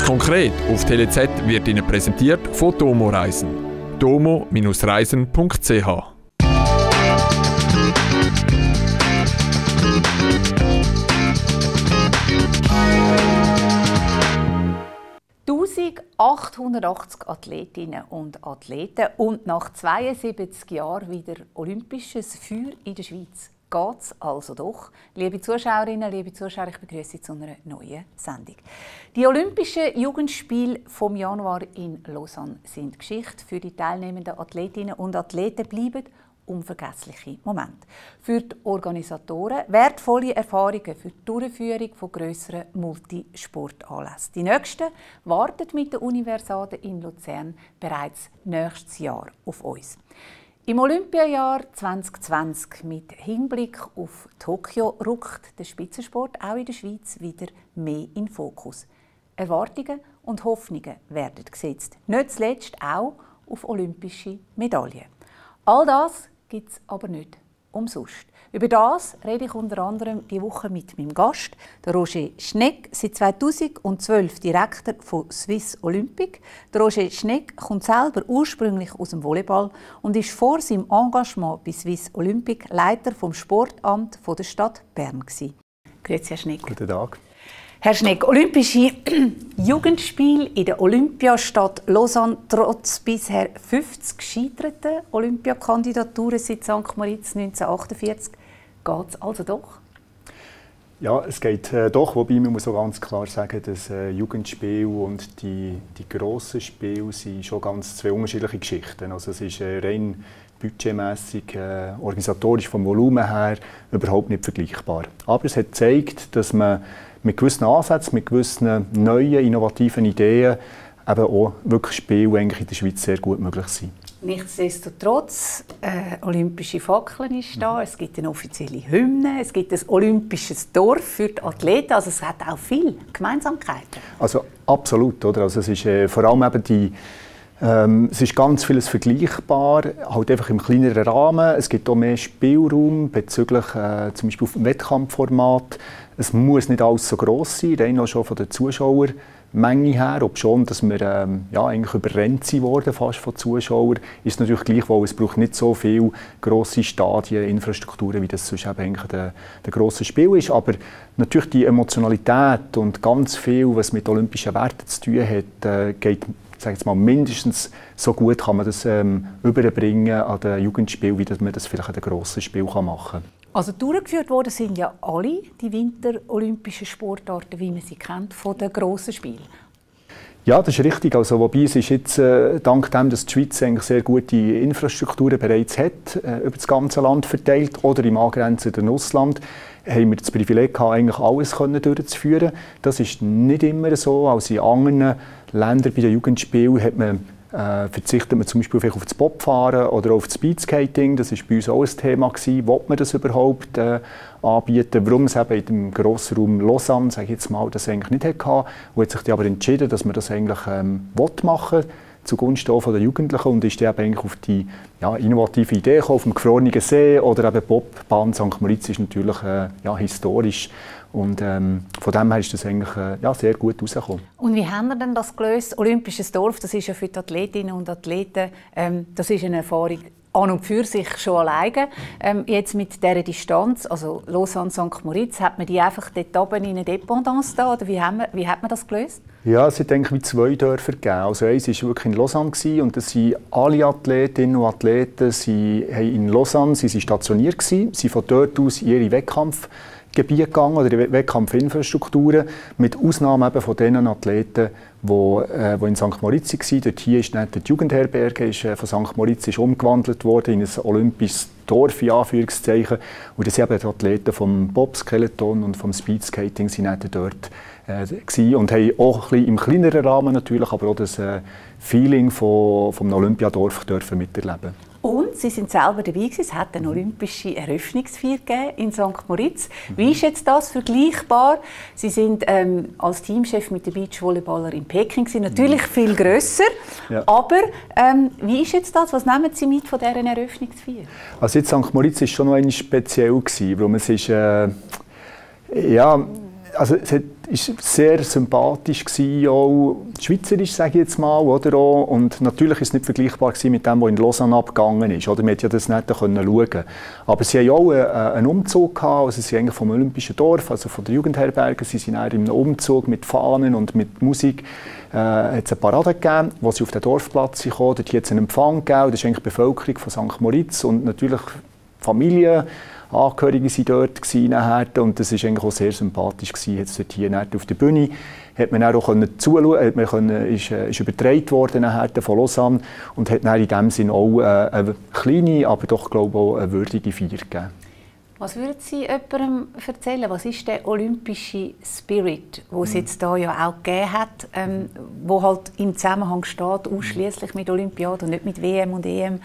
konkret auf TeleZ wird Ihnen präsentiert von Domo Reisen. domo-reisen.ch 1880 Athletinnen und Athleten und nach 72 Jahren wieder olympisches Feuer in der Schweiz. Geht's also doch? Liebe Zuschauerinnen, liebe Zuschauer, ich begrüße Sie zu einer neuen Sendung. Die Olympischen Jugendspiele vom Januar in Lausanne sind Geschichte. Für die teilnehmenden Athletinnen und Athleten bleiben unvergessliche Momente. Für die Organisatoren wertvolle Erfahrungen für die Durchführung von grösseren Multisportanlässen. Die nächsten warten mit der Universiade in Luzern bereits nächstes Jahr auf uns. Im Olympiajahr 2020 mit Hinblick auf Tokio rückt der Spitzensport auch in der Schweiz wieder mehr in den Fokus. Erwartungen und Hoffnungen werden gesetzt, nicht zuletzt auch auf olympische Medaillen. All das gibt es aber nicht umsonst. Über das rede ich unter anderem diese Woche mit meinem Gast, der Roger Schnegg, seit 2012 Direktor von Swiss Olympic. Der Roger Schnegg kommt selber ursprünglich aus dem Volleyball und ist vor seinem Engagement bei Swiss Olympic Leiter vom Sportamt der Stadt Bern. Grüezi, Herr Schnegg. Guten Tag. Herr Schnegg, Olympische Jugendspiele in der Olympiastadt Lausanne trotz bisher 50 gescheiterten Olympiakandidaturen seit St. Moritz 1948. Geht es also doch? Ja, es geht doch, wobei man muss auch ganz klar sagen, dass Jugendspiele und die grossen Spiele sind schon ganz zwei unterschiedliche Geschichten. Also es ist rein budgetmässig, organisatorisch vom Volumen her überhaupt nicht vergleichbar. Aber es hat gezeigt, dass man mit gewissen Ansätzen, mit gewissen neuen, innovativen Ideen eben auch wirklich Spiele eigentlich in der Schweiz sehr gut möglich sind. Nichtsdestotrotz, olympische Fackeln ist da, es gibt eine offizielle Hymne, es gibt ein olympisches Dorf für die Athleten, also es hat auch viele Gemeinsamkeiten. Also absolut, oder? Also es ist vor allem eben es ist ganz vieles vergleichbar, halt einfach im kleineren Rahmen. Es gibt auch mehr Spielraum bezüglich zum Beispiel auf dem Wettkampfformat. Es muss nicht alles so gross sein, rein auch schon von der Zuschauermenge her. Obschon, dass wir eigentlich überrennt wurden fast von Zuschauern, ist es natürlich gleichwohl, es braucht nicht so viele grosse Stadien, Infrastrukturen, wie das sonst eben eigentlich der grosse Spiel ist. Aber natürlich die Emotionalität und ganz viel, was mit olympischen Werten zu tun hat, geht, sage ich mal, mindestens so gut kann man das überbringen an den Jugendspielen, wie man das vielleicht an den grossen Spielen machen kann. Also durchgeführt worden sind ja alle die winterolympischen Sportarten, wie man sie kennt, von den grossen Spielen. Ja, das ist richtig. Also, wobei es ist jetzt, dank dem, dass die Schweiz eigentlich sehr gute Infrastrukturen bereits hat, über das ganze Land verteilt oder im angrenzenden Russland, haben wir das Privileg gehabt, eigentlich alles durchzuführen. Das ist nicht immer so. Also in anderen Ländern bei den Jugendspielen verzichtet man zum Beispiel auf das Bobfahren oder auf das Speedskating. Das war bei uns auch ein Thema gewesen. Will man das überhaupt anbieten? Warum es eben in dem Grossraum Lausanne, sage ich jetzt mal, das eigentlich nicht hatte. Und hat sich aber entschieden, dass man das eigentlich machen will, zugunsten auch der Jugendlichen, und ist dann eigentlich auf die innovative Idee gekommen, auf dem gefrorenen See oder eben Bobbahn St. Moritz ist natürlich historisch. Und von dem her ist das eigentlich sehr gut rausgekommen. Und wie haben wir denn das gelöst? Olympisches Dorf, das ist ja für die Athletinnen und Athleten, das ist eine Erfahrung an und für sich schon alleine. Jetzt mit dieser Distanz, also Lausanne, St. Moritz, hat man die einfach dort oben in eine Dependance da, oder wie hat man das gelöst? Ja, es hat eigentlich wie zwei Dörfer gegeben. Also eins war wirklich in Lausanne und das sind alle Athletinnen und Athleten in Lausanne stationiert gewesen, sind von dort aus in ihre Wettkampfgebiete gegangen oder die Wettkampfinfrastrukturen, mit Ausnahme eben von den Athleten, die in St. Moritz waren. Dort hier ist die Jugendherberge von St. Moritz umgewandelt worden in ein olympisches Dorf, in Anführungszeichen. Und das sind eben die Athleten vom Bobskeleton und vom Speedskating sind dort und haben auch ein bisschen im kleineren Rahmen natürlich, aber auch das Feeling vom Olympiadorf dürfen miterleben. Und Sie sind selber dabei gewesen. Es hat eine olympische Eröffnungsfeier gegeben in St. Moritz. Wie ist jetzt das vergleichbar? Sie sind als Teamchef mit den Beachvolleyballer in Peking gewesen. Natürlich viel grösser. Ja. Aber wie ist jetzt das? Was nehmen Sie mit von dieser Eröffnungsfeier? Also jetzt St. Moritz war schon noch speziell gewesen, weil es ist also es war sehr sympathisch gewesen, auch schweizerisch, sage ich jetzt mal, oder auch. Und natürlich ist es nicht vergleichbar mit dem, was in Lausanne abgegangen ist, oder? Man konnte ja das nicht schauen. Aber sie haben auch einen Umzug gehabt, also sie sind eigentlich vom Olympischen Dorf, also von der Jugendherberge, sie sind in einem Umzug mit Fahnen und mit Musik. Hat es eine Parade gegeben, wo sie auf den Dorfplatz kamen. Dort hat es einen Empfang gegeben. Das ist eigentlich die Bevölkerung von St. Moritz und natürlich Familien. Angehörige waren dort und das war eigentlich auch sehr sympathisch gewesen. Jetzt dort hier auf der Bühne hat man auch zuschauen, ist übertragen worden von Lausanne und hat dann in dem Sinne auch eine kleine, aber doch glaube ich auch eine würdige Feier gegeben. Was würden Sie jemandem erzählen? Was ist der olympische Spirit, den es jetzt hier ja auch gegeben hat, wo halt im Zusammenhang steht, ausschließlich mit Olympiade und nicht mit WM und EM?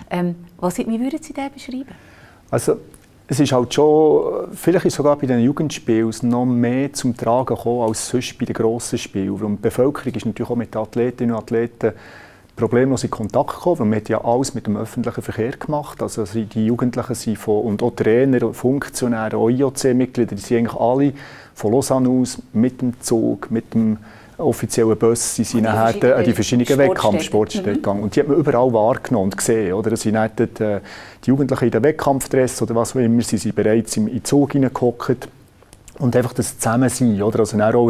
Wie würden Sie den beschreiben? Also, es ist halt schon, vielleicht ist sogar bei den Jugendspielen noch mehr zum Tragen gekommen als sonst bei den grossen Spielen. Und die Bevölkerung ist natürlich auch mit den Athletinnen und Athleten problemlos in Kontakt gekommen, weil man hat ja alles mit dem öffentlichen Verkehr gemacht. Also die Jugendlichen sind und auch Trainer, Funktionäre, auch IOC-Mitglieder, die sind eigentlich alle von Lausanne aus mit dem Zug, mit dem offiziellen Bus sind nachher an die verschiedenen Wettkampfsportstätten gegangen. Und die hat man überall wahrgenommen und gesehen. Oder? Es sind die Jugendlichen in den Wettkampfdress oder was auch immer, sie sind bereits in den Zug hineingehockt. Und einfach das Zusammensein. Oder? Also auch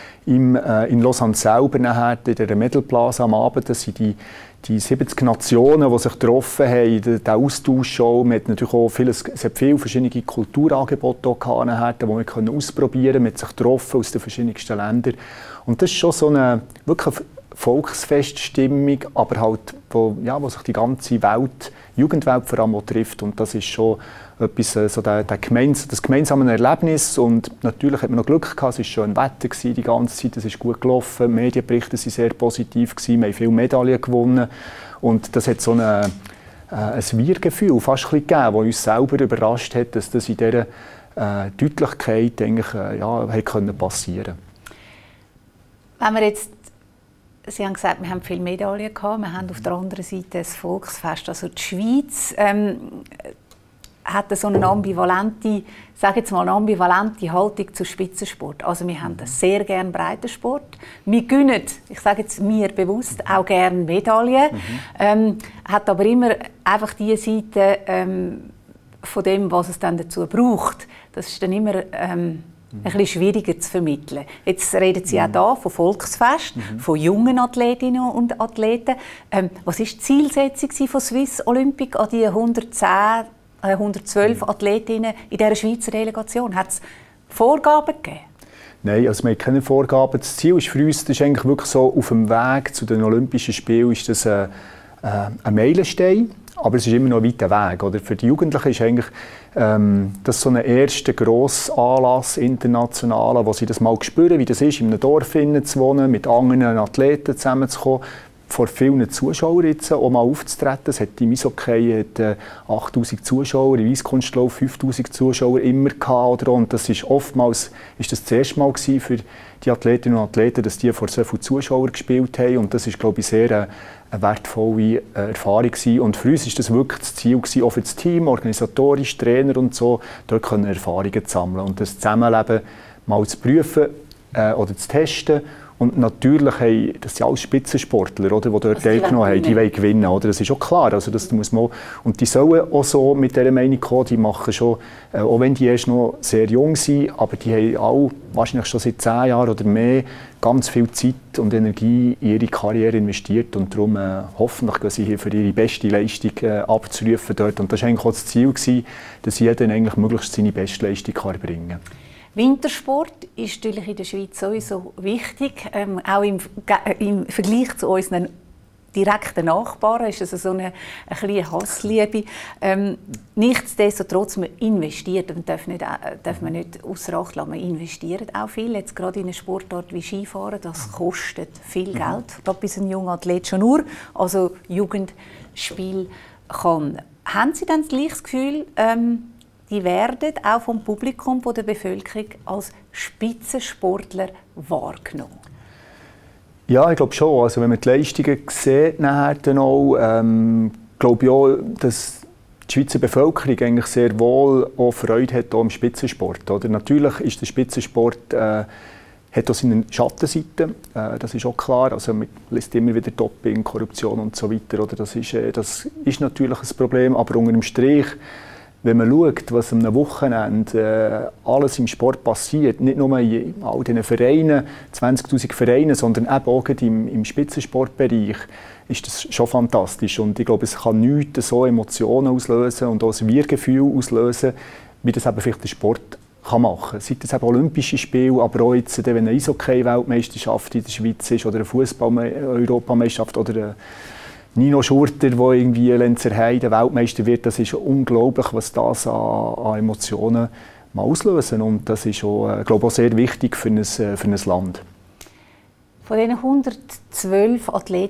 in Lausanne selber, nachher, in der Medalplaza am Abend, das sind die 70 Nationen, die sich getroffen haben, der Austausch schon. Man hat natürlich auch es hat viele verschiedene Kulturangebote gehabt, die man ausprobieren konnte. Man hat sich getroffen aus den verschiedensten Ländern. Und das ist schon so eine wirklich Volksfeststimmung, aber halt, wo sich die ganze Welt, Jugendwelt vor allem trifft. Und das ist schon etwas, so das gemeinsame Erlebnis. Und natürlich hat man noch Glück gehabt, es war schön Wetter die ganze Zeit, es ist gut gelaufen, die Medienberichte waren sehr positiv, wir haben viele Medaillen gewonnen. Und das hat so ein Wir-Gefühl fast gegeben, das uns selber überrascht hat, dass das in dieser Deutlichkeit eigentlich, passieren konnte. Wenn wir jetzt, Sie haben gesagt, wir haben viele Medaillen gehabt, wir haben auf der anderen Seite das Volksfest. Also die Schweiz hat so eine ambivalente Haltung zu Spitzensport. Also wir haben sehr gerne Breitensport. Wir gönnen, ich sage jetzt mir bewusst, auch gerne Medaillen. Hat aber immer einfach die Seite von dem, was es dann dazu braucht. Das ist dann immer ein bisschen schwieriger zu vermitteln. Jetzt reden Sie auch hier von Volksfest, von jungen Athletinnen und Athleten. Was war die Zielsetzung von Swiss Olympic an die 112 Athletinnen in dieser Schweizer Delegation? Hat es Vorgaben gegeben? Nein, also wir haben keine Vorgaben. Das Ziel ist für uns, das ist eigentlich wirklich so, auf dem Weg zu den Olympischen Spielen ist das ein Meilenstein. Aber es ist immer noch ein weiter Weg. Oder? Für die Jugendlichen ist eigentlich das so ein erster grosser Anlass international, wo sie das mal spüren, wie das ist, in einem Dorf zu wohnen, mit anderen Athleten zusammenzukommen, vor vielen Zuschauern jetzt auch mal aufzutreten. Es hat im Eishockey 8000 Zuschauer, im Eiskunstlauf 5000 Zuschauer immer gehabt. Oder? Und das ist oftmals das erste Mal für die Athletinnen und Athleten, dass die vor so vielen Zuschauern gespielt haben. Und das ist, glaube ich, sehr eine wertvolle Erfahrung gewesen. Und für uns war das wirklich das Ziel gewesen, auch für das Team, organisatorisch, Trainer und so, dort können Erfahrungen zu sammeln und das Zusammenleben mal zu prüfen oder zu testen. Und natürlich haben das sind alle Spitzensportler, oder, die dort teilgenommen haben, die wollen gewinnen. Oder? Das ist auch klar. Also das muss man, und die sollen auch so mit dieser Meinung kommen, die machen schon, auch wenn die erst noch sehr jung sind, aber die haben alle, wahrscheinlich schon seit 10 Jahren oder mehr, ganz viel Zeit und Energie in ihre Karriere investiert. Und darum hoffentlich gehen sie hier für ihre beste Leistung abzurufen dort. Und das war eigentlich auch das Ziel gewesen, dass jeder eigentlich möglichst seine beste Leistung erbringen kann. Wintersport ist natürlich in der Schweiz sowieso wichtig, auch im Vergleich zu unseren direkten Nachbarn ist es so eine kleine Hassliebe. Nichtsdestotrotz, man investiert und darf man nicht ausser Acht lassen, man investiert auch viel. Jetzt gerade in einer Sportart wie Skifahren, das kostet viel Geld, gerade bis ein junger Athlet schon nur, also Jugendspiel kann. Haben Sie dann das Gefühl, die werden auch vom Publikum, von der Bevölkerung als Spitzensportler wahrgenommen? Ja, ich glaube schon. Also wenn man die Leistungen sieht, nachher dann auch, glaube ich auch, dass die die Schweizer Bevölkerung eigentlich sehr wohl auch Freude hat auch im Spitzensport. Oder? Natürlich ist der Spitzensport hat auch seine Schattenseiten, das ist auch klar. Also man liest immer wieder Doping, Korruption und so weiter. Oder? Das ist natürlich ein Problem, aber unter dem Strich, wenn man schaut, was am Wochenende alles im Sport passiert, nicht nur in all diesen Vereinen, 20'000 Vereine, sondern eben auch im Spitzensportbereich, ist das schon fantastisch. Und ich glaube, es kann nichts so Emotionen auslösen und auch ein Wir-Gefühl auslösen, wie das eben vielleicht der Sport kann machen. Sei es eben Olympische Spiele, aber auch jetzt, wenn eine Eishockey-Weltmeisterschaft in der Schweiz ist oder eine Fußball-Europameisterschaft oder eine Nino Schurter, der irgendwie Lenzerheide Weltmeister wird, das ist unglaublich, was das an Emotionen mal auslösen. Und das ist auch, glaube ich, auch sehr wichtig für ein Land. Von diesen 112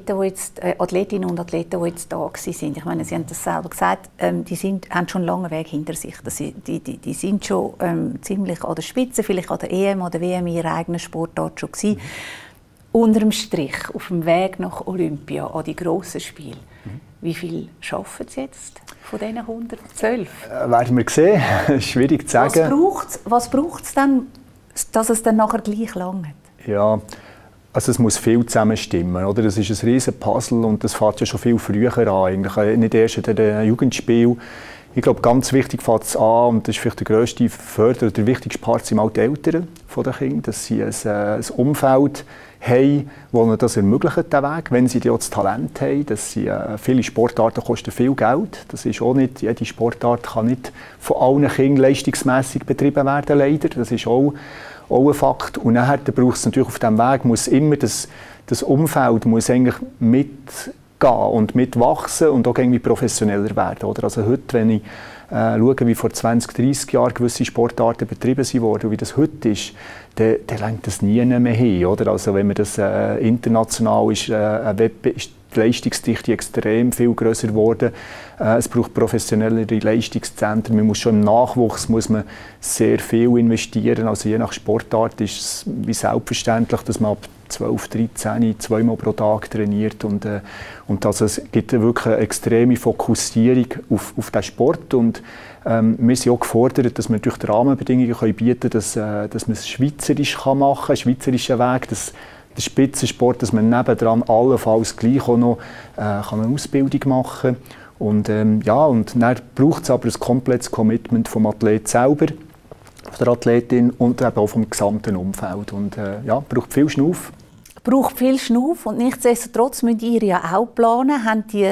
Athletinnen und Athleten, die jetzt da waren, ich meine, Sie haben das selber gesagt, die haben schon einen langen Weg hinter sich. Die sind schon ziemlich an der Spitze, vielleicht an der EM oder WM in ihrer eigenen Sportart schon gewesen. Unter dem Strich, auf dem Weg nach Olympia, an die grossen Spiele, wie viel schaffen Sie jetzt von diesen 112? Werden wir sehen, schwierig zu sagen. Was braucht es dann, dass es dann nachher gleich langt? Ja, also es muss viel zusammenstimmen, oder? Das ist ein riesen Puzzle und das fängt ja schon viel früher an, eigentlich nicht erst in den Jugendspielen. Ich glaube, ganz wichtig fängt es an, und das ist vielleicht der grösste Förderer, der wichtigste Part sind auch die Eltern der Kinder, dass sie ein Umfeld haben, das ihnen das ermöglicht, den Weg, wenn sie auch das Talent haben. Dass sie, viele Sportarten kosten viel Geld. Das ist auch nicht, jede Sportart kann nicht von allen Kindern leistungsmässig betrieben werden, leider. Das ist auch ein Fakt. Und nachher braucht es natürlich auf diesem Weg, muss immer das Umfeld muss eigentlich mitgehen und mitwachsen und auch irgendwie professioneller werden. Oder? Also heute, wenn ich schaue, wie vor 20, 30 Jahren gewisse Sportarten betrieben wurden und wie das heute ist, dann lenkt das nie mehr hin. Oder? Also wenn man das international ist, ist die Leistungsdichte extrem viel grösser geworden. Es braucht professionellere Leistungszentren. Man muss schon im Nachwuchs muss man sehr viel investieren. Also je nach Sportart ist es wie selbstverständlich, dass man ab 12, 13 zweimal pro Tag trainiert. Und also es gibt wirklich eine extreme Fokussierung auf den Sport. Und wir sind auch gefordert, dass wir durch die Rahmenbedingungen bieten können, dass man es schweizerisch machen kann, einen schweizerischen Weg. Der Spitzensport, dass man nebendran allenfalls gleich auch noch eine Ausbildung machen kann. Und dann braucht es aber ein komplettes Commitment vom Athlet selber, von der Athletin und eben auch vom gesamten Umfeld. Und braucht viel Schnuff. Braucht viel Schnuff und nichtsdestotrotz müsst ihr ja auch planen. Haben die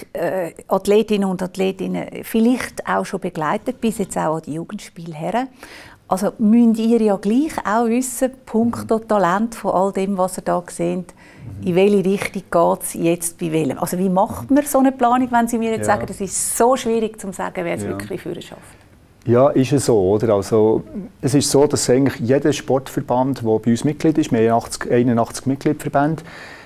Athletinnen und Athleten vielleicht auch schon begleitet, bis jetzt auch an die Jugendspiele her? Also müsst ihr ja gleich auch wissen, punkto Talent von all dem, was ihr da seht, in welche Richtung geht es jetzt bei welchem? Also wie macht man so eine Planung, wenn Sie mir jetzt sagen, es ist so schwierig zu sagen, wer es wirklich für schafft? Ja, ist es so, oder? Also, es ist so, dass eigentlich jeder Sportverband, der bei uns Mitglied ist, wir haben 81 Mitgliedverbände,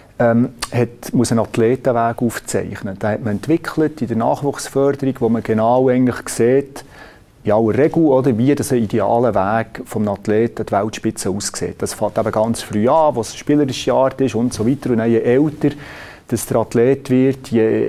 muss einen Athletenweg aufzeichnen. Den hat man entwickelt in der Nachwuchsförderung, wo man genau eigentlich sieht, in aller Regel, oder, wie das ein idealer Weg vom Athleten an die Weltspitze aussieht. Das fängt eben ganz früh an, wo es eine spielerische Art ist und so weiter. Und dann je älter dass der Athlet wird,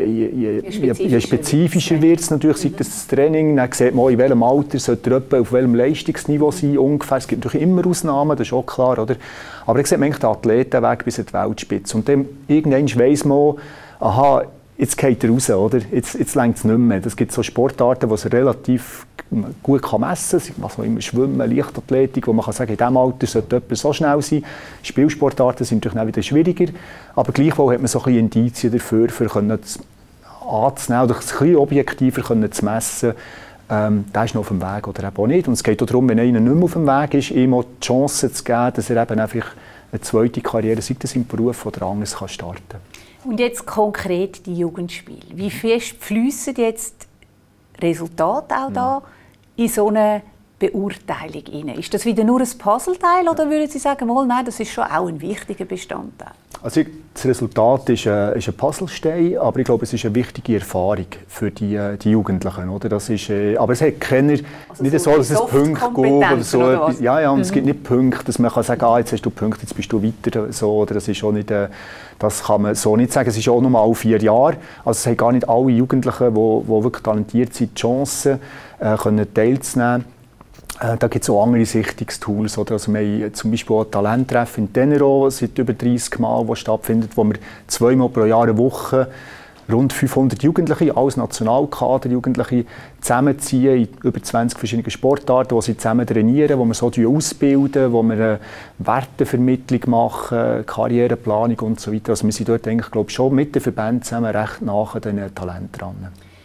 je spezifischer wird es natürlich, seit das Training. Dann sieht man, in welchem Alter sollte er auf welchem Leistungsniveau sein ungefähr. Es gibt natürlich immer Ausnahmen, das ist auch klar. Oder? Aber dann sieht man den Athletenweg bis an die Weltspitze. Und dann irgendwann weiss man, aha, jetzt geht er raus, oder? Jetzt reicht es nicht mehr. Es gibt so Sportarten, die es relativ gut messen kann. Also immer Schwimmen, Leichtathletik, wo man kann sagen, in diesem Alter sollte jemand so schnell sein. Spielsportarten sind natürlich auch wieder schwieriger. Aber gleichwohl hat man so ein bisschen Indizien dafür, anzunehmen oder ein bisschen objektiver zu messen. Der ist noch auf dem Weg oder eben auch nicht. Und es geht auch darum, wenn einer nicht mehr auf dem Weg ist, ihm auch die Chance zu geben, dass er eben einfach eine zweite Karriere, sei es im Beruf oder anderes, kann starten. Und jetzt konkret die Jugendspiele. Wie fest fließen jetzt Resultate auch da in so eine Beurteilung rein? Ist das wieder nur ein Puzzleteil oder würden Sie sagen, nein, das ist schon auch ein wichtiger Bestandteil? Also das Resultat ist ein Puzzlestein, aber ich glaube, es ist eine wichtige Erfahrung für die Jugendlichen. Oder? Das ist, aber es hat keine, also nicht so, dass es Punkte gibt oder so. Oder ja, und es gibt nicht Punkte, dass man kann sagen kann, jetzt hast du Punkte, jetzt bist du weiter. So, oder das ist auch nicht, das kann man so nicht sagen. Es ist auch nur alle 4 Jahre. Also es haben gar nicht alle Jugendlichen, die wirklich talentiert sind, die Chance, teilzunehmen. Da gibt es auch andere Sichtungstools. Oder? Also wir haben zum Beispiel auch ein Talenttreffen in Tenero, seit über 30 Mal, das stattfindet, wo wir 2-mal pro Jahr eine Woche rund 500 Jugendliche, als Nationalkader Jugendliche, zusammenziehen in über 20 verschiedene Sportarten, wo sie zusammen trainieren, wo wir so ausbilden, wo wir eine Wertevermittlung machen, Karriereplanung und so weiter. Also wir sind dort eigentlich, glaube ich, schon mit den Verbänden zusammen recht nah an diesen Talenten dran.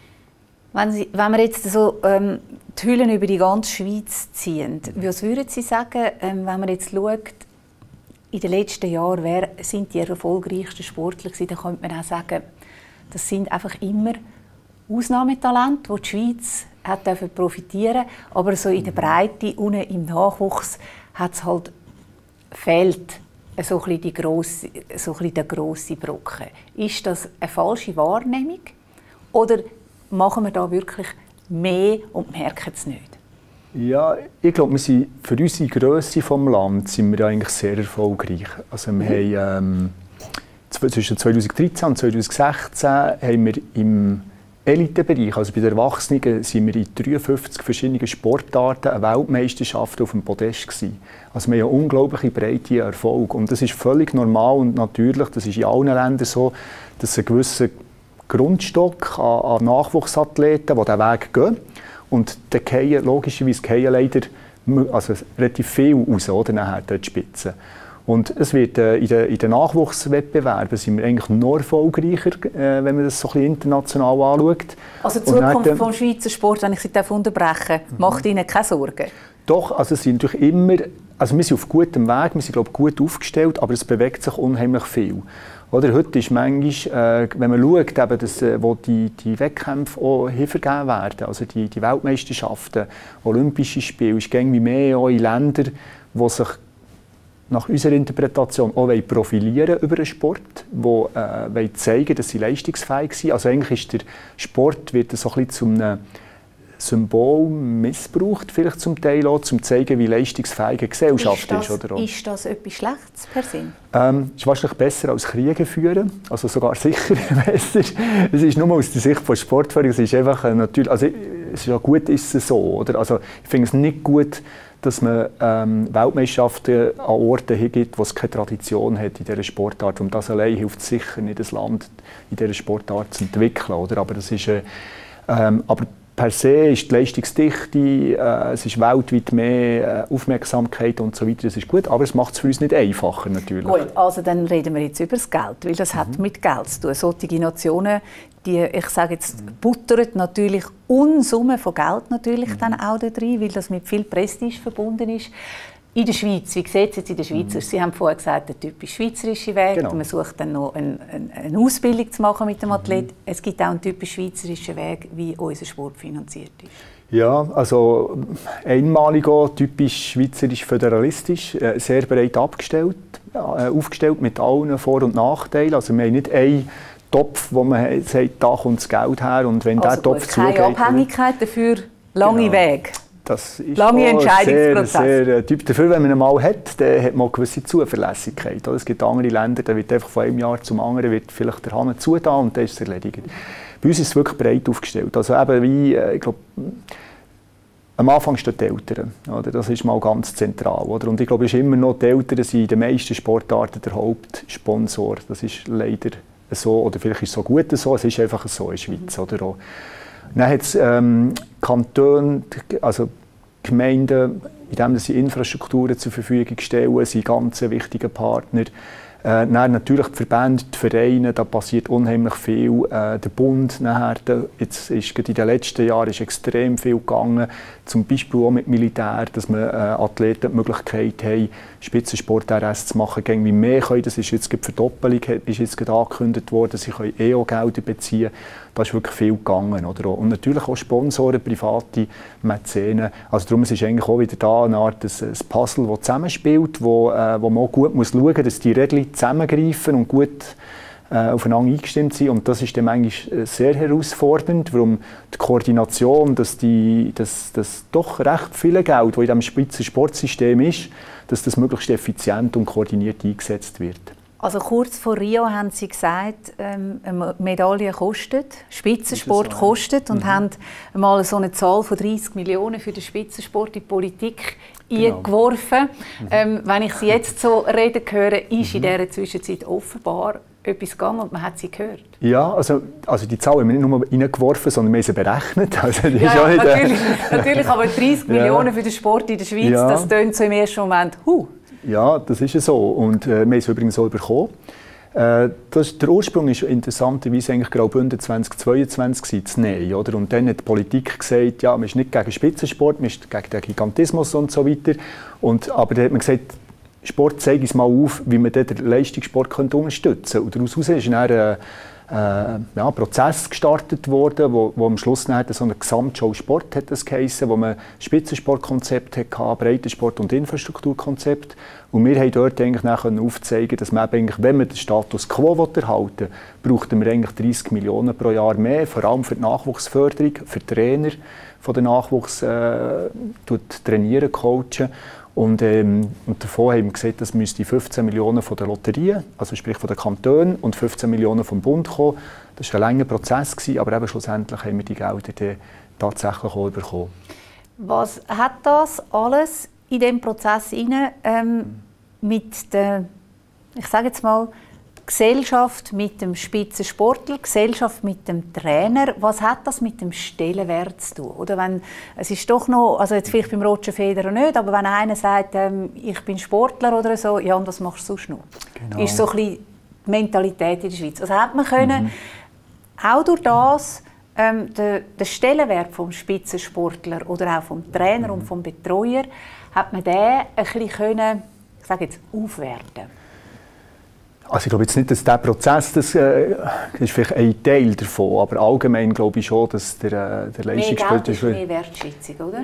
Wenn wir jetzt so die Hüllen über die ganze Schweiz ziehen, was würden Sie sagen, wenn man jetzt schaut, in den letzten Jahren, wer sind die erfolgreichsten Sportler gewesen, dann könnte man auch sagen, das sind einfach immer Ausnahmetalente, die die Schweiz hat profitieren durfte. Aber so in der Breite, unten im Nachwuchs, hat es halt fehlt so ein bisschen der grosse Brocken. Ist das eine falsche Wahrnehmung? Oder machen wir da wirklich mehr und merken es nicht? Ja, ich glaube, wir sind für unsere Grösse des Landes sind wir eigentlich sehr erfolgreich. Also wir haben, zwischen 2013 und 2016 haben wir im Elitebereich, also bei den Erwachsenen, sind wir in 53 verschiedenen Sportarten eine Weltmeisterschaft auf dem Podest gewesen. Also wir haben einen unglaublich breiten Erfolg. Und das ist völlig normal und natürlich, das ist in allen Ländern so, dass es einen gewissen Grundstock an Nachwuchsathleten, die diesen Weg gehen. Und dann fallen logischerweise leider relativ viel raus, oder, nachher die Spitze. Und es wird, in den Nachwuchswettbewerben sind wir eigentlich noch erfolgreicher, wenn man das so ein bisschen international anschaut. Also die Zukunft des Schweizer Sports, wenn ich Sie unterbrechen darf, macht Ihnen keine Sorgen? Doch, also es sind natürlich immer, also wir sind auf gutem Weg, wir sind, glaube ich, gut aufgestellt, aber es bewegt sich unheimlich viel. Oder heute ist manchmal, wenn man schaut, eben, dass, wo die Wettkämpfe auch vergeben werden, also die Weltmeisterschaften, Olympische Spiele, ist irgendwie mehr auch in Ländern, die sich nach unserer Interpretation auch profilieren über den Sport, die zeigen, dass sie leistungsfähig sind. Also eigentlich ist der Sport wird so ein bisschen zu einem Symbol missbraucht, vielleicht zum Teil auch, um zu zeigen, wie leistungsfähig eine Gesellschaft ist. Oder? Ist das etwas Schlechtes per se? Es ist wahrscheinlich besser als Kriege führen, also sogar sicher besser. Es ist nur aus der Sicht von Sportführung, es ist einfach natürlich, also es ist ja gut, ist es so, oder? Also ich finde es nicht gut, dass man Weltmeisterschaften an Orten hingibt, wo es keine Tradition hat in dieser Sportart. Und das allein hilft sicher nicht, das Land in dieser Sportart zu entwickeln, oder? Aber das ist, aber per se ist die Leistungsdichte, es ist weltweit mehr Aufmerksamkeit und so weiter, das ist gut, aber es macht es für uns nicht einfacher natürlich. Gut, also dann reden wir jetzt über das Geld, weil das hat mit Geld zu tun. Solche Nationen, die, ich sage jetzt, buttern natürlich Unsummen von Geld natürlich dann auch da drin, weil das mit viel Prestige verbunden ist. In der Schweiz, wie sieht es jetzt in der Schweiz aus? Sie haben vorher gesagt, der typisch schweizerische Weg. Genau. Man sucht dann noch eine Ausbildung zu machen mit dem Athlet. Es gibt auch einen typisch schweizerischen Weg, wie unser Sport finanziert ist. Ja, also einmalig auch, typisch schweizerisch-föderalistisch, sehr breit aufgestellt mit allen Vor- und Nachteilen. Also wir haben nicht einen Topf, wo man sagt, da kommt das Geld her und wenn der Topf zugeht... Keine Abhängigkeit, dafür lange Weg. Das ist lange Entscheidungsprozess. Sehr dafür, wenn man ihn mal hat, dann hat man eine gewisse Zuverlässigkeit. Es gibt andere Länder, da wird einfach von einem Jahr zum anderen wird vielleicht der Hahn zugetan und dann ist es erledigt. Bei uns ist es wirklich breit aufgestellt. Also eben wie, ich glaube, am Anfang stehen die Eltern. Oder? Das ist mal ganz zentral. Oder? Und ich glaube, es ist immer noch, die Eltern sind in den meisten Sportarten der Hauptsponsor. Das ist leider so, oder vielleicht ist es so gut so, es ist einfach so in der Schweiz. Oder auch. Dann hat es Kantone, also Gemeinden, indem sie Infrastrukturen zur Verfügung stellen, sind ganz wichtige Partner. Dann natürlich die Verbände, die Vereine, da passiert unheimlich viel. Der Bund nachher, jetzt ist in den letzten Jahren ist extrem viel gegangen, zum Beispiel auch mit Militär, dass man Athleten die Möglichkeit haben, Spitzensport-RS zu machen, irgendwie mehr können. Das ist jetzt die Verdoppelung, ist jetzt angekündigt worden, sie können EO-Gelder beziehen. da ist wirklich viel gegangen. Oder? Und natürlich auch Sponsoren, private Mäzenen. Also darum ist es eigentlich auch wieder da eine Art ein Puzzle, das zusammenspielt, wo man auch gut muss schauen muss, dass die Regeln zusammengreifen und gut aufeinander eingestimmt sind. Und das ist dann eigentlich sehr herausfordernd, warum die Koordination, dass doch recht viel Geld, das in diesem Spitzensportsystem ist, dass das möglichst effizient und koordiniert eingesetzt wird. Also kurz vor Rio haben Sie gesagt, eine Medaille kostet, Spitzensport so, ja. kostet und haben mal so eine Zahl von 30 Millionen für den Spitzensport in die Politik eingeworfen. Wenn ich Sie jetzt so reden höre, ist in dieser Zwischenzeit offenbar etwas gegangen und man hat sie gehört. Ja, also die Zahl haben wir nicht nur reingeworfen, sondern wir haben sie berechnet. Also, ja, natürlich, aber 30 Millionen für den Sport in der Schweiz, das tönt so im ersten Moment, Ja, das ist so. Und wir haben es übrigens so bekommen. Der Ursprung ist interessanterweise eigentlich Graubünden 2022 zu nehmen, oder? Und dann hat die Politik gesagt, ja, man ist nicht gegen Spitzensport, man ist gegen den Gigantismus und so weiter. Aber dann hat man gesagt, Sport zeige es mal auf, wie man den Leistungssport unterstützen könnte. Und daraus ist dann ein Prozess gestartet worden, wo am Schluss dann so eine Gesamtschau Sport hat das geheissen, wo man ein Spitzensportkonzept hatte, Breitensport- und Infrastrukturkonzept. Und wir haben dort eigentlich aufzeigen, dass man eigentlich, wenn man den Status quo erhalten will, brauchten wir eigentlich 30 Millionen pro Jahr mehr, vor allem für die Nachwuchsförderung, für die Trainer von den Nachwuchs trainieren, coachen. Und davon haben wir gesagt, dass müsste 15 Millionen von der Lotterien, also sprich von den Kantonen, und 15 Millionen vom Bund kommen. Das war ein langer Prozess, aber eben schlussendlich haben wir die Gelder dann tatsächlich auch bekommen. Was hat das alles in diesem Prozess mit der, ich sage jetzt mal, Gesellschaft mit dem Spitzensportler, Gesellschaft mit dem Trainer, was hat das mit dem Stellenwert zu tun? Oder wenn, es ist doch noch, also jetzt vielleicht beim Roger Federer nicht, aber wenn einer sagt, ich bin Sportler oder so, ja, und was machst du sonst noch? Genau. Ist so ein bisschen die Mentalität in der Schweiz. Also hat man können, auch durch das, den Stellenwert vom Spitzensportler oder auch vom Trainer und vom Betreuer, hat man den ein bisschen können, ich sage jetzt, aufwerten. Also ich glaube jetzt nicht, dass dieser Prozess, das ist vielleicht ein Teil davon, aber allgemein glaube ich schon, dass der Leistungssport... Mehr Geld ist mehr Wertschätzung, oder?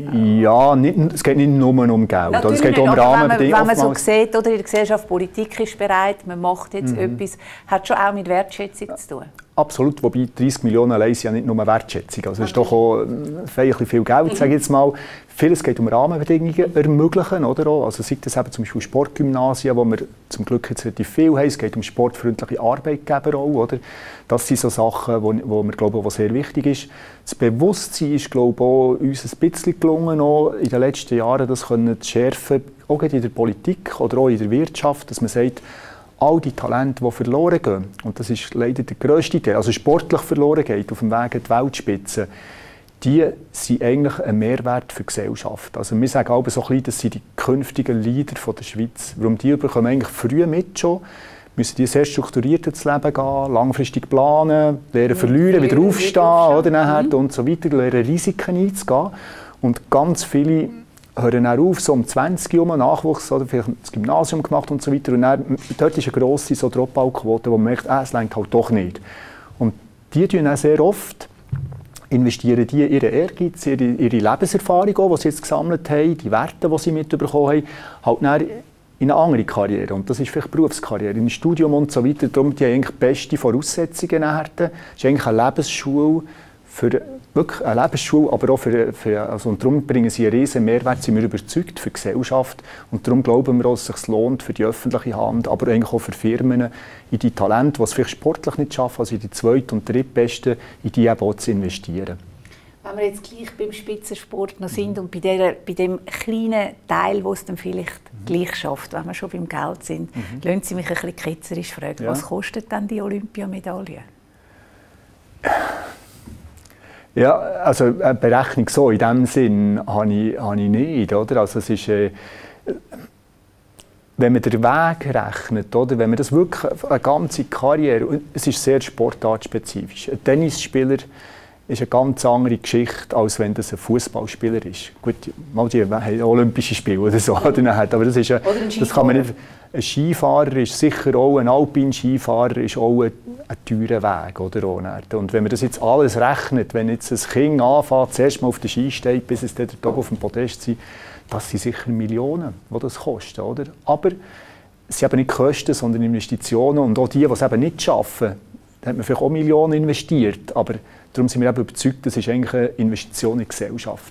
Ja, es geht nicht nur um Geld. Natürlich es geht um Rahmenbedingungen. Wenn man so sieht, oder in der Gesellschaft, Politik ist bereit, man macht jetzt etwas, hat schon auch mit Wertschätzung zu tun. Absolut, wobei 30 Millionen allein sind ja nicht nur Wertschätzung. Also es ist doch auch viel Geld, sage ich jetzt mal. Vieles geht um Rahmenbedingungen ermöglichen, oder? Also sei das eben zum Beispiel Sportgymnasien, wo wir zum Glück jetzt relativ viel haben. Es geht um sportfreundliche Arbeitgeber auch, oder? Das sind so Sachen, wo wir glauben, was sehr wichtig ist. Das Bewusstsein ist, glaube ich, auch uns ein bisschen gelungen, auch in den letzten Jahren das zu schärfen, auch in der Politik oder auch in der Wirtschaft, dass man sagt, all die Talente, die verloren gehen, und das ist leider der grösste Teil, also sportlich verloren geht, auf dem Weg an die Weltspitze, die sind eigentlich ein Mehrwert für die Gesellschaft. Also wir sagen auch so ein bisschen, das sind die künftigen Leader der Schweiz. Warum die bekommen eigentlich früh mit schon, müssen die sehr strukturiert ins Leben gehen, langfristig planen, lernen verlieren, wieder aufstehen oder nachher und so weiter, lernen Risiken einzugehen. Und ganz viele hören dann auf, so um 20 Jahre Nachwuchs oder vielleicht das Gymnasium gemacht und so weiter. Und dann, dort ist eine grosse so Dropout-Quote, wo man merkt, es reicht halt doch nicht. Und die tun dann sehr oft, investieren die ihren Ehrgeiz, ihre Lebenserfahrung, die sie jetzt gesammelt haben, die Werte, die sie mitbekommen haben, halt dann in eine andere Karriere. Und das ist vielleicht Berufskarriere, in ein Studium und so weiter. Darum die haben eigentlich beste Voraussetzungen nachher. Es ist eigentlich eine Lebensschule, wirklich eine Lebensschule, aber auch also, und darum bringen sie einen riesen Mehrwert, sind wir überzeugt, für die Gesellschaft. Und darum glauben wir auch, dass es sich lohnt für die öffentliche Hand, aber eigentlich auch für Firmen, in die Talente, die es vielleicht sportlich nicht schaffen, also in die zweit- und drittbesten, in die eben auch zu investieren. Wenn wir jetzt gleich beim Spitzensport noch sind und bei dem kleinen Teil, wo es dann vielleicht gleich schafft, wenn wir schon beim Geld sind, lassen Sie mich ein bisschen ketzerisch fragen, was kostet denn die Olympiamedaille? Ja, also eine Berechnung so in diesem Sinn habe ich nicht. Oder? Also es ist, wenn man den Weg rechnet, oder? Wenn man das wirklich eine ganze Karriere, es ist sehr sportartspezifisch. Ein Tennisspieler ist eine ganz andere Geschichte, als wenn das ein Fußballspieler ist. Gut, mal die haben Olympische Spiele oder so, aber das kann man nicht. Ein Skifahrer ist sicher auch, ein Alpin-Skifahrer ist auch ein teurer Weg. Oder? Und wenn man das jetzt alles rechnet, wenn jetzt ein Kind anfängt, zuerst mal auf den Ski steht, bis es dann oben auf dem Podest sind, das sind sicher Millionen, die das kostet. Oder? Aber es sind eben nicht Kosten, sondern Investitionen. Und auch die es eben nicht schaffen, da hat man vielleicht auch Millionen investiert. Aber darum sind wir eben überzeugt, das ist eigentlich eine Investition in die Gesellschaft.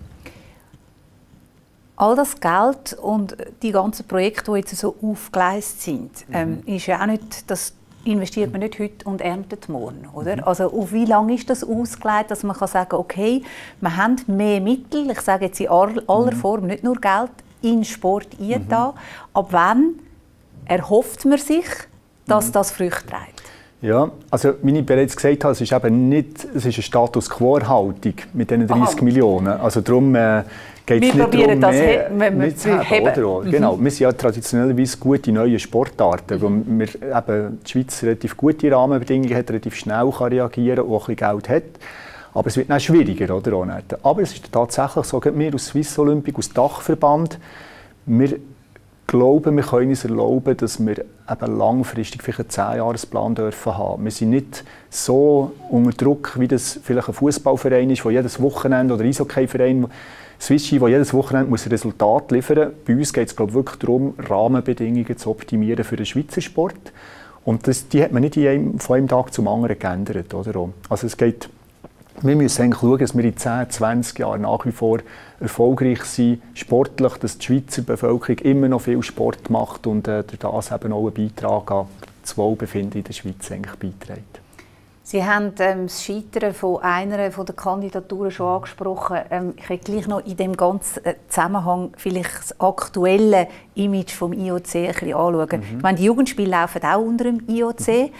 All das Geld und die ganzen Projekte, die jetzt so aufgegleist sind, ist ja auch nicht, das investiert man nicht heute und erntet morgen, oder? Also auf wie lange ist das ausgelegt, dass man kann sagen, okay, wir haben mehr Mittel, ich sage jetzt in aller Form, nicht nur Geld, in Sport eingetan. Ab wann erhofft man sich, dass das Früchte trägt? Ja, also wie ich bereits gesagt habe, es ist eben nicht, es ist eine Status-Quo-Haltung mit diesen 30 Millionen. Also darum geht es nicht darum, mehr zu haben. Genau, wir sind ja traditionellerweise gute neue Sportarten, wo wir eben die Schweiz relativ gute Rahmenbedingungen hat, relativ schnell kann reagieren und auch ein bisschen Geld hat. Aber es wird dann schwieriger, oder? Aber es ist tatsächlich so, wir als Swiss Olympic, als Dachverband, wir glauben, wir können uns erlauben, dass wir eben langfristig vielleicht einen 10-Jahresplan dürfen haben. Wir sind nicht so unter Druck, wie das vielleicht ein Fußballverein ist, wo jedes Wochenende, oder ein Eishockeyverein, Swisski, wo jedes Wochenende muss ein Resultat liefern muss. Bei uns geht es wirklich darum, Rahmenbedingungen zu optimieren für den Schweizer Sport. Und die hat man nicht von einem Tag zum anderen geändert. Oder? Also es geht, wir müssen eigentlich schauen, dass wir in 10, 20 Jahren nach wie vor erfolgreich sind, sportlich, dass die Schweizer Bevölkerung immer noch viel Sport macht und durch das eben auch einen Beitrag an das Wohlbefinden in der Schweiz eigentlich beiträgt. Sie haben das Scheitern von einer der Kandidaturen schon angesprochen. Ich möchte gleich noch in dem ganzen Zusammenhang vielleicht das aktuelle Image vom IOC ein bisschen anschauen. Ich meine, die Jugendspiele laufen auch unter dem IOC.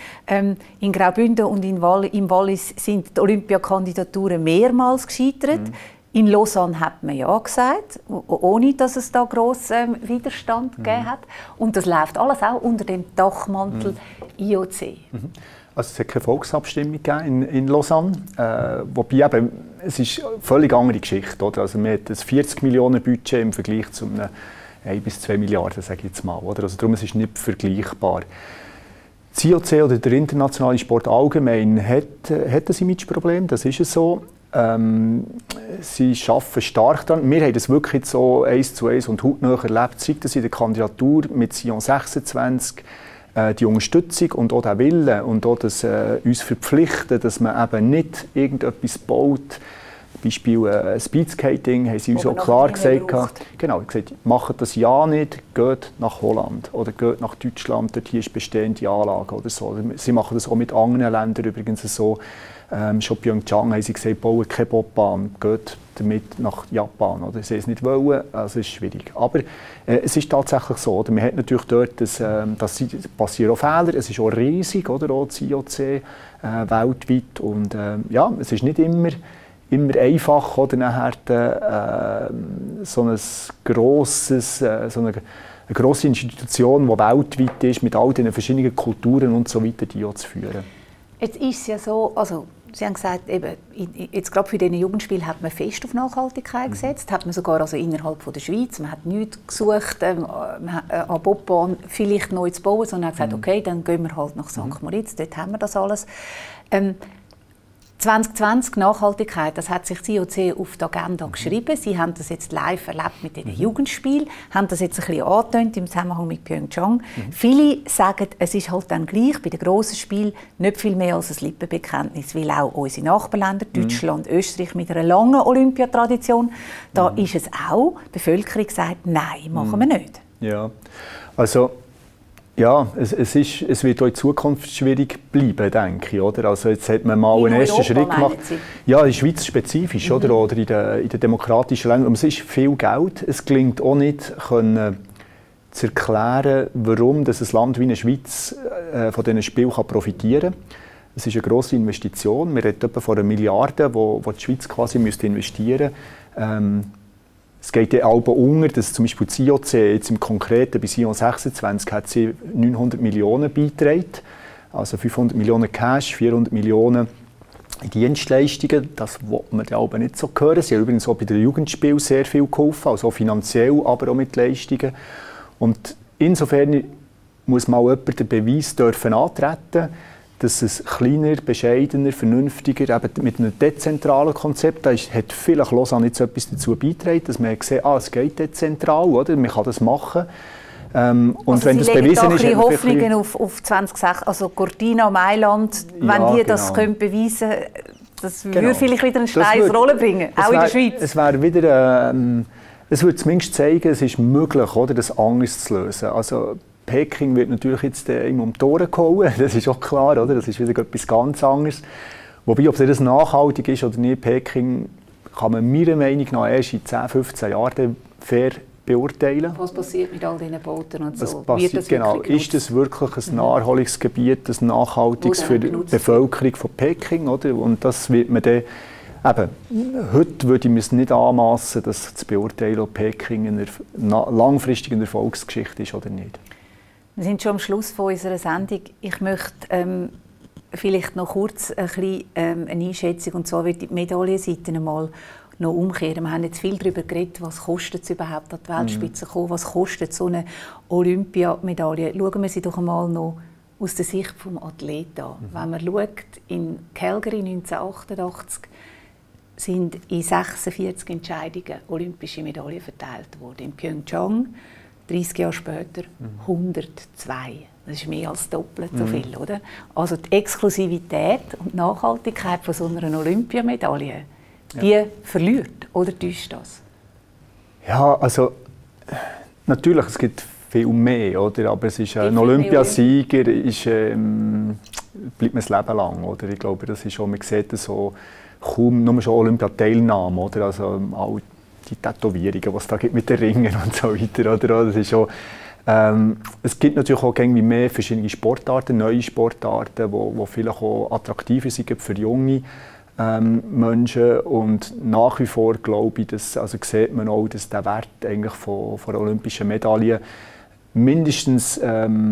In Graubünden und im Wallis sind die Olympiakandidaturen mehrmals gescheitert. In Lausanne hat man ja gesagt, ohne dass es da grossen Widerstand gegeben hat. Und das läuft alles auch unter dem Dachmantel IOC. Also es hat keine Volksabstimmung gegeben in Lausanne, wobei eben, es ist eine völlig andere Geschichte. Oder? Also man hat ein 40 Millionen Budget im Vergleich zu einem 1 bis 2 Milliarden, sage ich jetzt mal. Oder? Also darum ist es nicht vergleichbar. Das IOC oder der internationale Sport allgemein hat ein Imageproblem, das ist es so. Sie arbeiten stark daran. Wir haben das wirklich so 1:1 und hautnah erlebt, sei das in der Kandidatur mit Sion 26, die Unterstützung und auch der Wille und auch das uns verpflichten, dass man eben nicht irgendetwas baut. Beispiel Speedskating haben sie uns auch klar gesagt. Genau, gesagt, macht das ja nicht, geht nach Holland oder geht nach Deutschland, dort hier ist bestehende Anlage oder so. Sie machen das auch mit anderen Ländern übrigens so. Schon Pyeongchang haben sie gesagt, bauen keine Bobbahn, geht damit nach Japan. Oder? Sie es nicht wollen, also ist schwierig. Aber es ist tatsächlich so, oder? Man hat natürlich dort, passieren auch Fehler, es ist auch riesig, oder? Auch das IOC weltweit. Und ja, es ist nicht immer einfach, oder nachher so eine grosse Institution, die weltweit ist, mit all diesen verschiedenen Kulturen und so weiter, die auch zu führen. Jetzt ist es ja so, also Sie haben gesagt, eben, jetzt gerade für diese Jugendspiele hat man fest auf Nachhaltigkeit gesetzt, hat man sogar also innerhalb von der Schweiz, man hat nichts gesucht, an Bobbahn vielleicht neu zu bauen, sondern hat gesagt, okay, dann gehen wir halt nach St. Moritz, dort haben wir das alles. 2020 Nachhaltigkeit, das hat sich die IOC auf die Agenda geschrieben. Sie haben das jetzt live erlebt mit den Jugendspielen, haben das jetzt ein bisschen angetönt im Zusammenhang mit Pyeongchang. Viele sagen, es ist halt dann gleich bei den grossen Spielen nicht viel mehr als ein Lippenbekenntnis, weil auch unsere Nachbarländer, Deutschland, Österreich mit einer langen Olympiatradition, da ist es auch, die Bevölkerung sagt, nein, machen wir nicht. Ja, also ja, es wird auch in Zukunft schwierig bleiben, denke ich. Oder? Also jetzt hat man mal einen ersten Schritt gemacht. Ja, in der Schweiz spezifisch, oder in den demokratischen Ländern. Und es ist viel Geld. Es gelingt auch nicht, zu erklären, warum das Land wie eine Schweiz von diesen Spielen profitieren kann. Es ist eine grosse Investition. Wir reden etwa von 1 Milliarde, die die Schweiz quasi investieren müsste. Es geht ja auch unter, dass zum Beispiel das IOC jetzt im Konkreten bei Sion 26 hat sie 900 Millionen beigetragen, also 500 Millionen Cash, 400 Millionen Dienstleistungen, das will man ja aber nicht so hören. Sie haben übrigens auch bei den Jugendspielen sehr viel geholfen, also finanziell, aber auch mit Leistungen. Und insofern muss mal jemand den Beweis dürfen antreten, dass es kleiner, bescheidener, vernünftiger, eben mit einem dezentralen Konzept, da hat vielleicht Lausanne jetzt etwas dazu beigetragen, dass man gesehen hat, es geht dezentral, oder? Man kann das machen. Und also wenn Sie das bewiesen ist, Hoffnungen auf 2006, also Cortina, Mailand, wenn die das können beweisen können, das würde vielleicht wieder einen Stein ins Rollen bringen, auch in der Schweiz. Es wäre wieder, es würde zumindest zeigen, es ist möglich, oder, das anders zu lösen. Also Peking wird natürlich jetzt immer um die Ohren gehauen, das ist auch klar, oder? Das ist wieder etwas ganz anderes. Wobei, ob das nachhaltig ist oder nicht, Peking kann man meiner Meinung nach erst in 10, 15 Jahren fair beurteilen. Was passiert mit all diesen Booten und so? Wird das genau, ist das wirklich ein Naherholungsgebiet, ein nachhaltiges für die Bevölkerung von Peking? Oder? Und das wird man dann, eben, heute würde ich mir es nicht anmassen, das zu beurteilen, ob Peking eine langfristige Erfolgsgeschichte ist oder nicht. Wir sind schon am Schluss von unserer Sendung. Ich möchte vielleicht noch kurz eine Einschätzung, und zwar wird die Medaillenseite einmal noch umkehren. Wir haben jetzt viel darüber geredet, was kostet es überhaupt, an die Weltspitze zu kommen, was kostet so eine Olympiamedaille. Schauen wir sie doch einmal noch aus der Sicht des Athleten an. Wenn man schaut, in Calgary 1988 sind in 46 Entscheidungen olympische Medaillen verteilt worden. In Pyeongchang 30 Jahre später 102. Das ist mehr als doppelt so viel, oder? Also die Exklusivität und die Nachhaltigkeit von so einer Olympiamedaille, die verliert, oder täuscht das? Ja, also natürlich, es gibt viel mehr, oder? Aber es ist ein Olympiasieger, bleibt man das Leben lang, oder? Ich glaube, das ist schon, man sieht das so kaum, nur schon Olympiateilnahme, oder? Also all die Tätowierungen, die es da gibt mit den Ringen und so weiter, oder? Das ist schon, es gibt natürlich auch irgendwie mehr verschiedene Sportarten, neue Sportarten, die vielleicht auch attraktiver sind für junge Menschen. Und nach wie vor glaube ich, also sieht man auch, dass der Wert eigentlich von olympischen Medaillen mindestens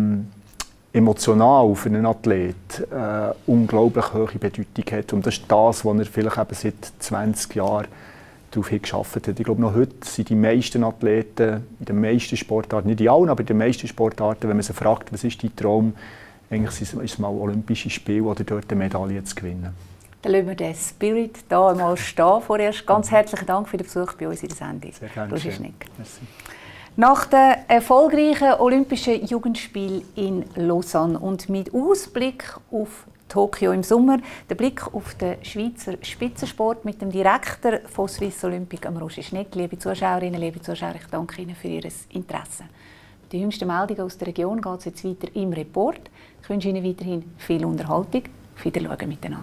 emotional für einen Athlet unglaublich hohe Bedeutung hat. Und das ist das, was er vielleicht eben seit 20 Jahren darauf gearbeitet hat. Ich glaube, noch heute sind die meisten Athleten in den meisten Sportarten, nicht in allen, aber in den meisten Sportarten, wenn man sie fragt, was ist dein Traum, eigentlich ist es mal Olympische Spiele oder dort eine Medaille zu gewinnen. Dann lassen wir den Spirit hier einmal stehen. Vorerst ganz herzlichen Dank für den Besuch bei uns in der Sendung. Sehr gerne. Roger Schnick. Nach den erfolgreichen Olympischen Jugendspielen in Lausanne und mit Ausblick auf Tokio im Sommer, der Blick auf den Schweizer Spitzensport mit dem Direktor von Swiss Olympic, Roger Schnick. Liebe Zuschauerinnen, liebe Zuschauer, ich danke Ihnen für Ihr Interesse. Die jüngsten Meldungen aus der Region geht es jetzt weiter im Report. Ich wünsche Ihnen weiterhin viel Unterhaltung. Auf Wiedersehen miteinander.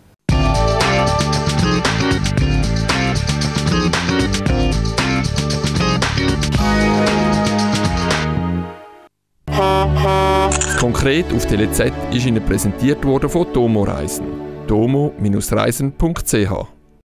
Konkret auf Tele Z ist Ihnen präsentiert worden von Domo Reisen. domo-reisen.ch